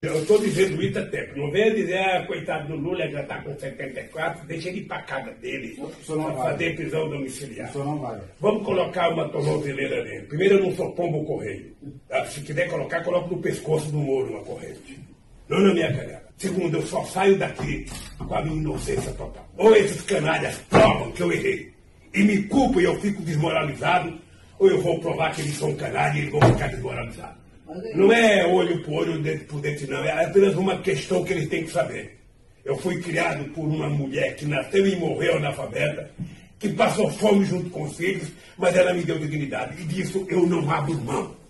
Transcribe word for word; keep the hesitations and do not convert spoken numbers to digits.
Eu estou dizendo isso há tempo. Não venha dizer, ah, coitado do Lula, já está com setenta e quatro, deixa ele ir para a casa dele para fazer prisão domiciliar. Não vai. Vamos colocar uma tornozeleira nele. Primeiro, eu não sou pombo correio. Ah, se quiser colocar, coloca no pescoço do Moro uma corrente. Não na minha canela. Segundo, eu só saio daqui com a minha inocência total. Ou esses canalhas provam que eu errei e me culpam e eu fico desmoralizado, ou eu vou provar que eles são canalhas e eles vão ficar desmoralizados. Não é olho por olho, dente por dente, não. É apenas uma questão que eles têm que saber. Eu fui criado por uma mulher que nasceu e morreu analfabeta, que passou fome junto com os filhos, mas ela me deu dignidade. E disso eu não abro mão.